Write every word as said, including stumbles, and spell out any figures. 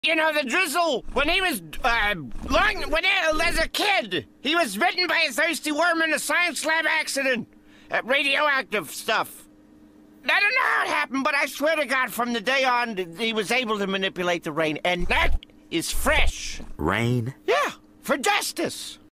You know, the Drizzle, when he was, uh, long, when he, as a kid, he was bitten by a thirsty worm in a science lab accident. Uh, radioactive stuff. I don't know how it happened, but I swear to God, from the day on, he was able to manipulate the rain, and that is fresh. Rain? Yeah, for justice.